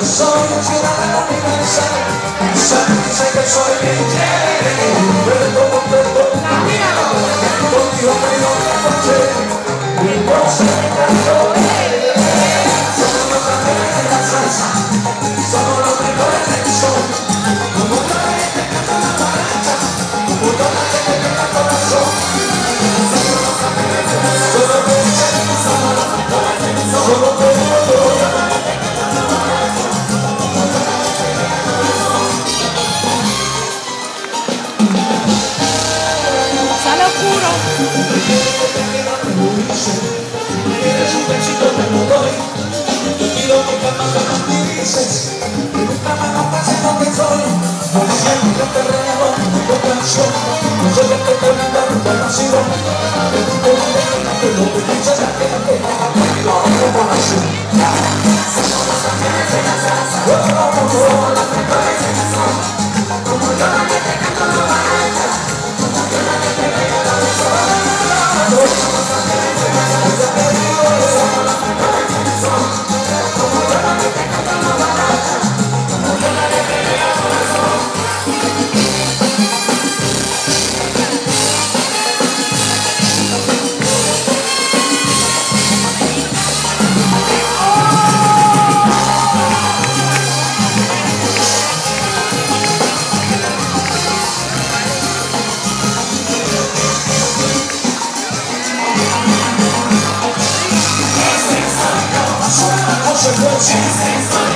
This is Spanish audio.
soy ciudadano universal. Sé que soy libre, pero como tengo contigo me dio la noche, mi voz me encantó. Somos los ángeles de la salsa, somos los mejores del sol. Como toda la gente canta la baracha, como toda la gente canta el corazón. Somos los ángeles de la salsa, somos los mejores del sol. Somos los quieres un besito te lo doy. Yo quiero que jamás te martirices, que nunca me hagas en lo que soy. Por siempre te regalo tu canción. Yo sé que te brinda tu canción. Que tú te alejas de lo que dice la gente. Lo como así. Somos los ángeles de la salsa, somos los mejores de la zona. Como yo la que te canto la baracha, como yo la que te regalo el sol. Somos los ángeles de la salsa, somos los mejores de la zona. Como yo la que te canto la baracha, como yo la que te regalo el sol. Consecuencia.